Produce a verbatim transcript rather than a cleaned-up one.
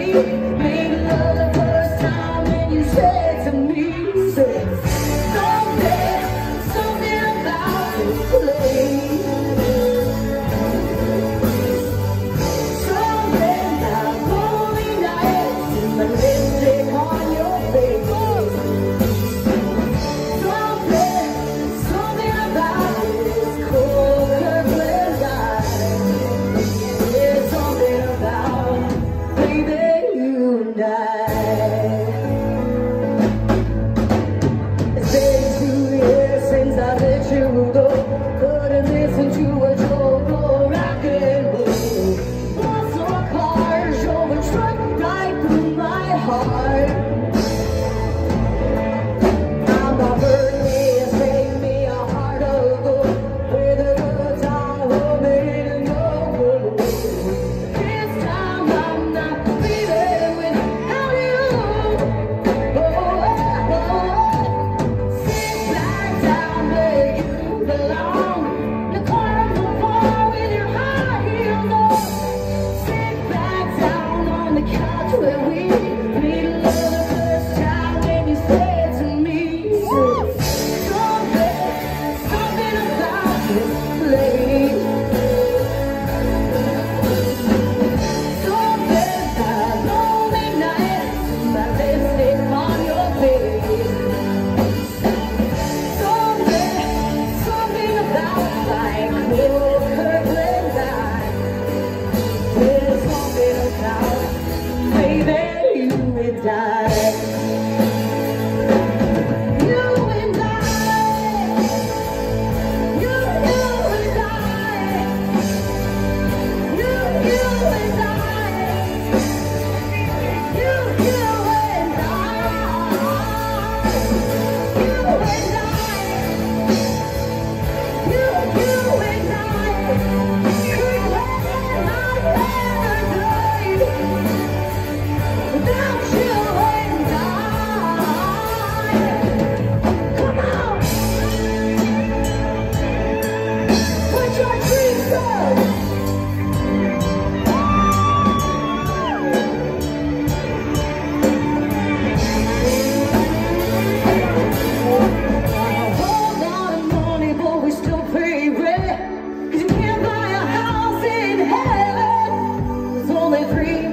Made love the first time and you said to me, said, something, something about this place. Something about lonely nights and my lipstick on your face. Something, something about this cold Kirkland night. There's something about, baby, you and I. It's been two years since I let you go. Couldn't listen to a joke or rock and roll. Bus or car, drove a truck right through my heart. Now my birthday has made me a heart of gold, with a good time humming and going. This time I'm not leaving without you. Oh, oh, oh. Sit back down where you belong, in the corner of the bar with your high heels on. Sit back down on the couch where we made love the first time when you said to me, said, something, something about this place. Something about lonely nights and my lipstick on your face. Something, something about like cold Kirkland night. There's something about, baby, you and I. You and I. You, you and I. You, you and I. You, you and I. You and I. You, you and I. Could have my paradise without you and I. Come on, put your dreams up. Hold out of money, but we still pay rent. 'Cause you can't buy a house in heaven. There's only three